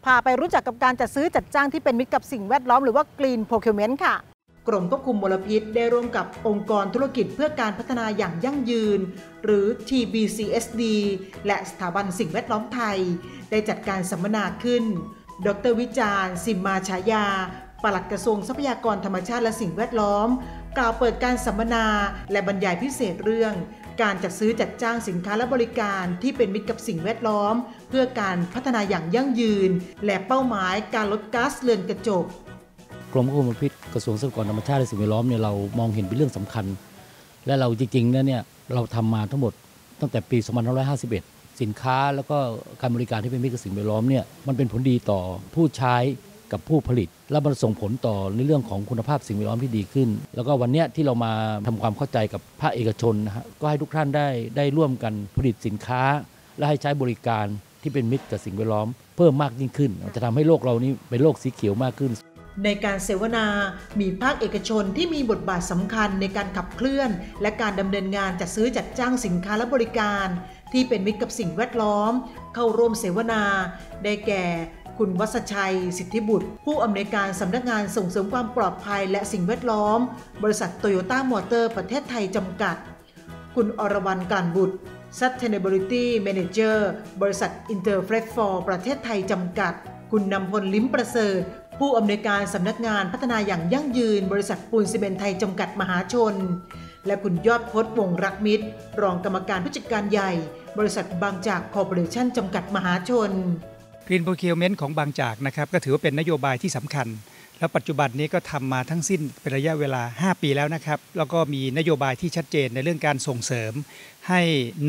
พาไปรู้จักกับการจัดซื้อจัดจ้างที่เป็นมิตรกับสิ่งแวดล้อมหรือว่า Green Procurement ค่ะกรมควบคุมมลพิษได้ร่วมกับองค์กรธุรกิจเพื่อการพัฒนาอย่างยั่งยืนหรือ TBCSD และสถาบันสิ่งแวดล้อมไทยได้จัดการสัมมนาขึ้นดร.วิจารณ์สิมมาฉายาปลัดกระทรวงทรัพยากรธรรมชาติและสิ่งแวดล้อมกล่าวเปิดการสัมมนาและบรรยายพิเศษเรื่องการจัดซื้อจัดจ้างสินค้าและบริการที่เป็นมิตรกับสิ่งแวดล้อมเพื่อการพัฒนาอย่างยั่งยืนและเป้าหมายการลดก๊าซเรือนกระจกกรมควบคุมมลพิษกระทรวงทรัพยากรธรรมชาติและสิ่งแวดล้อมเนี่ยเรามองเห็นเป็นเรื่องสำคัญและเราจริงๆเนี่ยเราทำมาทั้งหมดตั้งแต่ปี2551สินค้าแล้วก็การบริการที่เป็นมิตรกับสิ่งแวดล้อมเนี่ยมันเป็นผลดีต่อผู้ใช้กับผู้ผลิตและมันส่งผลต่อในเรื่องของคุณภาพสิ่งแวดล้อมที่ดีขึ้นแล้วก็วันนี้ที่เรามาทำความเข้าใจกับภาคเอกชนนะฮะก็ให้ทุกท่านได้ร่วมกันผลิตสินค้าและให้ใช้บริการที่เป็นมิตรกับสิ่งแวดล้อมเพิ่มมากยิ่งขึ้นจะทำให้โลกเรานี้เป็นโลกสีเขียวมากขึ้นในการเสวนามีภาคเอกชนที่มีบทบาทสำคัญในการขับเคลื่อนและการดำเนินงานจัดซื้อจัดจ้างสินค้าและบริการที่เป็นมิตรกับสิ่งแวดล้อมเข้าร่วมเสวนาได้แก่คุณวัชชัยสิทธิบุตรผู้อำนวยการสำนักงานส่งเสริมความปลอดภัยและสิ่งแวดล้อมบริษัทโตโยต้ามอเตอร์ประเทศไทยจำกัดคุณอรวรรณกลั่นบุตร Sustainability Manager บริษัท Interflex4 ประเทศไทยจำกัดคุณนำพลลิ้มประเสริฐผู้อำนวยการสำนักงานพัฒนาอย่างยั่งยืนบริษัทปูนซีเมนต์ไทยจำกัดมหาชนและคุณยอดพจน์วงรักมิตรรองกรรมการผู้จัดการใหญ่บริษัทบางจากคอร์ปอเรชั่นจำกัดมหาชน Green Procurement ของบางจากนะครับก็ถือว่าเป็นนโยบายที่สำคัญแล้วปัจจุบันนี้ก็ทำมาทั้งสิ้นเป็นระยะเวลา5ปีแล้วนะครับแล้วก็มีนโยบายที่ชัดเจนในเรื่องการส่งเสริมให้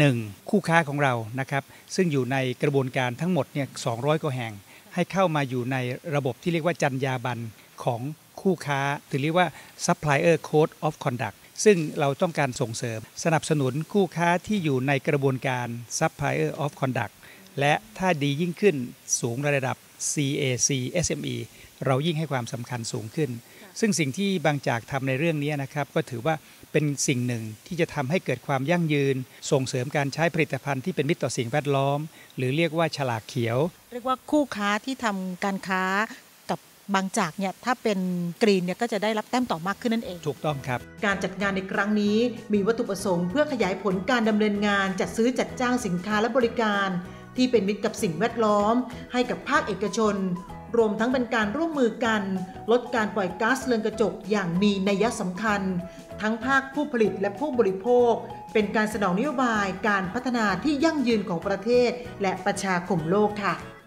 1คู่ค้าของเรานะครับซึ่งอยู่ในกระบวนการทั้งหมดเนี่ย200กว่าแห่งให้เข้ามาอยู่ในระบบที่เรียกว่าจรรยาบรรณของคู่ค้าหรือเรียกว่า Supplier Code of Conduct ซึ่งเราต้องการส่งเสริมสนับสนุนคู่ค้าที่อยู่ในกระบวนการ Supplier of Conduct และถ้าดียิ่งขึ้นสูงระดับ CAC SME เรายิ่งให้ความสำคัญสูงขึ้นซึ่งสิ่งที่บางจากทำในเรื่องนี้นะครับก็ถือว่าเป็นสิ่งหนึ่งที่จะทำให้เกิดความยั่งยืนส่งเสริมการใช้ผลิตภัณฑ์ที่เป็นมิตรต่อสิ่งแวดล้อมหรือเรียกว่าฉลากเขียวเรียกว่าคู่ค้าที่ทำการค้ากับบางจากเนี่ยถ้าเป็นกรีนเนี่ยก็จะได้รับแต้มต่อมากขึ้นนั่นเองถูกต้องครับการจัดงานในครั้งนี้มีวัตถุประสงค์เพื่อขยายผลการดำเนินงานจัดซื้อจัดจ้างสินค้าและบริการที่เป็นมิตรกับสิ่งแวดล้อมให้กับภาคเอกชนรวมทั้งเป็นการร่วมมือกันลดการปล่อยก๊าซเรือนกระจกอย่างมีนัยสำคัญทั้งภาคผู้ผลิตและผู้บริโภคเป็นการสนองนโยบายการพัฒนาที่ยั่งยืนของประเทศและประชาคมโลกค่ะ